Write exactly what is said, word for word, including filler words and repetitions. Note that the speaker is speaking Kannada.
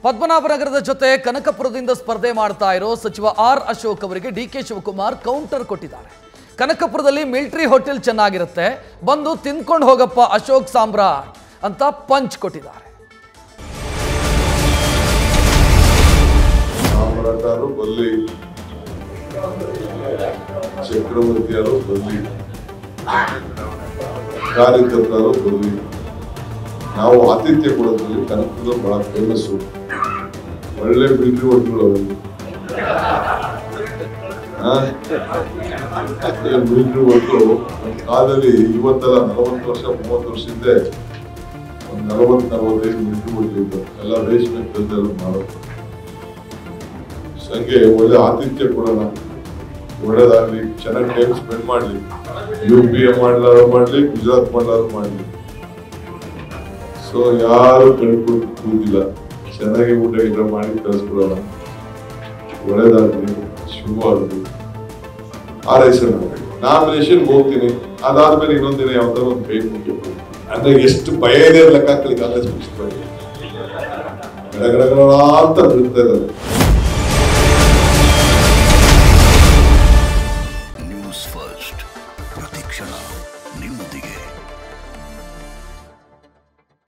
ಪದ್ಮನಾಭನಗರದ ಜೊತೆ ಕನಕಪುರದಿಂದ ಸ್ಪರ್ಧೆ ಮಾಡ್ತಾ ಇರೋ ಸಚಿವ ಆರ್ ಅಶೋಕ್ ಅವರಿಗೆ ಡಿಕೆ ಶಿವಕುಮಾರ್ ಕೌಂಟರ್ ಕೊಟ್ಟಿದ್ದಾರೆ. ಕನಕಪುರದಲ್ಲಿ ಮಿಲಿಟರಿ ಹೋಟೆಲ್ ಚೆನ್ನಾಗಿರುತ್ತೆ, ಬಂದು ತಿನ್ಕೊಂಡು ಹೋಗಪ್ಪ ಅಶೋಕ್ ಸಾಮ್ರಾಟ್ ಅಂತ ಪಂಚ್ ಕೊಟ್ಟಿದ್ದಾರೆ. ಸಾಮ್ರಾಟರು ಬಲ್ಲಿ, ಚಕ್ರವರ್ತಿಯರು ಬಲ್ಲಿ, ಕಾರ್ಯಕರ್ತರು ಬಲ್ಲಿ. ನಾವು ಆತಿಥ್ಯ ಕೊಡೋದ್ರಲ್ಲಿ ಕನಕಪುರ ಬಹಳ ಫೇಮಸ್. ಒಳ್ಳೆ ಮಿಲಿಟರಿ ಹೋಟೆಲ್ಗಳು ಮಿಲಿಟರಿ ಹೋಟೆಲು ಕಾಲದಲ್ಲಿ ಇವತ್ತೆಲ್ಲ ನಲವತ್ತು ವರ್ಷ ಮೂವತ್ತು ವರ್ಷ ಹಿಂದೆ ಒಂದು ನಲವತ್ತು ನಲವತ್ತೈದು ಮಿಲಿಟರಿ ಹೋಟೆಲ್ ಇತ್ತು. ಎಲ್ಲ ರೇಷ್ಮೆ ಕೆಲಸ ಮಾಡೋದು. ಸಂಖ್ಯೆ ಒಳ್ಳೆ ಆತಿಥ್ಯ ಕೊಡೋಣ, ಒಳ್ಳೇದಾಗ್ಲಿ, ಚೆನ್ನಾಗಿ ಟೈಮ್ ಸ್ಪೆಂಡ್ ಮಾಡ್ಲಿ. ಯು ಪಿ ಎ ಮಾಡ್ಲಾರು ಮಾಡ್ಲಿ, ಗುಜರಾತ್ ಮಾಡ್ಲಾರು ಮಾಡ್ಲಿ. ಸೊ ಯಾರು ಕಳ್ಕೊಂಡು ಕೂತಿಲ್ಲ, ಚೆನ್ನಾಗಿ ಊಟ ಗಿಡ ಮಾಡಿ ಕಳಿಸ್ಕೊಡೋಣ. ಒಳ್ಳೇದಾಗ್ಲಿ, ಶುಭವಾಗ್ಲಿ. ಆರೈಸೋಣ. ನಾಮಿನೇಷನ್ ಹೋಗ್ತೀನಿ, ಅದಾದ್ಮೇಲೆ ಇನ್ನೊಂದಿನ ಯಾವ್ದಾರ ಒಂದು ಕೈ ಮುಗಿಬೇಕು ಅಂದ್ರೆ ಎಷ್ಟು ಭಯ ಇದೆ ಲೆಕ್ಕ ಹಾಕಲಿ. ಕಾಂಗ್ರೆಸ್ ಪಕ್ಷ ಗಡಗಡಗಡ ಅಂತ ಬಿಡ್ತಾ ಇದ್ದಾರೆ.